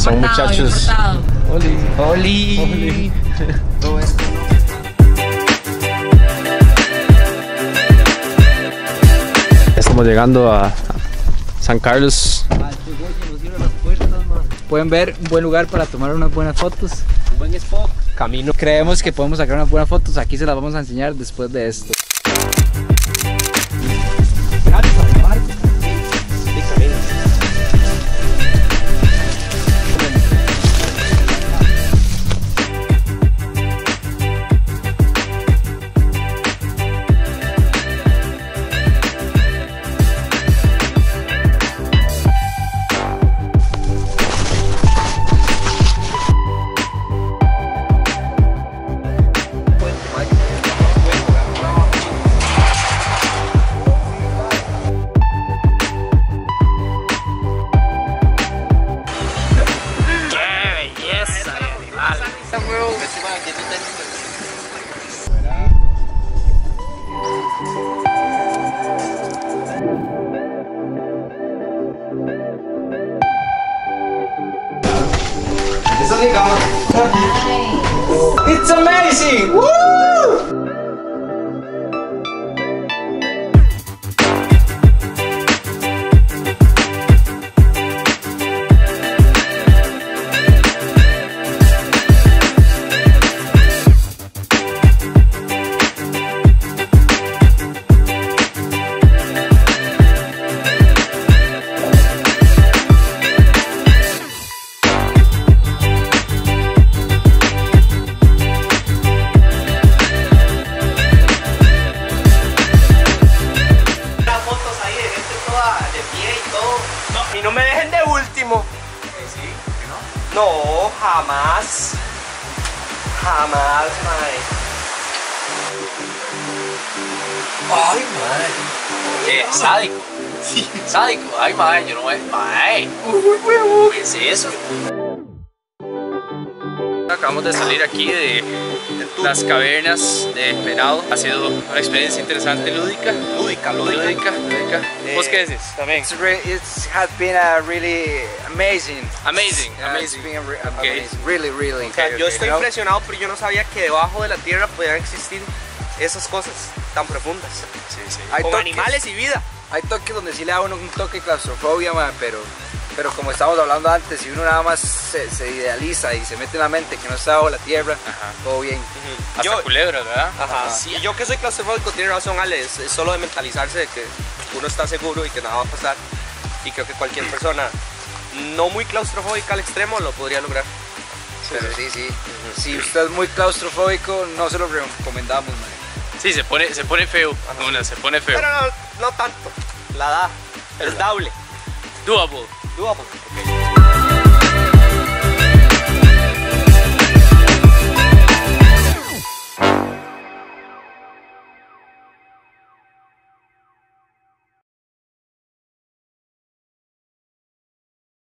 Son muchachos. Oli. Oli. Todo esto. Estamos llegando a San Carlos. Pueden ver un buen lugar para tomar unas buenas fotos. Un buen spot. Camino. Creemos que podemos sacar unas buenas fotos. Aquí se las vamos a enseñar después de esto. It's amazing! Woo! Y no me dejen de último. Sí, ¿no? No, jamás. Jamás, mae. Ay, mae. ¿Qué? ¿Sádico? Sí. ¿Sádico? Ay, mae, yo no voy. Mae. ¿Qué es eso? Acabamos de salir aquí de las cavernas de Venado. Ha sido una experiencia interesante, lúdica. Lúdica. ¿Vos qué dices? También. It has been a really amazing. Amazing. It's been Okay. amazing. Really. O sea, yo estoy impresionado, pero yo no sabía que debajo de la tierra podían existir esas cosas tan profundas. Sí. Hay Con toques. animales y vida. Hay toques donde sí le da a uno un toque de claustrofobia, man, pero como estábamos hablando antes, si uno nada más se idealiza y se mete en la mente que no está bajo la tierra, todo bien. Hasta Yo- culebras, ¿verdad? Ajá. Y yo que soy claustrofóbico, tiene razón Ale, es solo de mentalizarse de que uno está seguro y que nada va a pasar. Y creo que cualquier persona no muy claustrofóbica al extremo lo podría lograr. Pero sí. Si usted es muy claustrofóbico, no se lo recomendamos, man. Sí, se pone feo. Se pone feo. Pero no tanto, la da, es doble. Doable. Doable. Okay.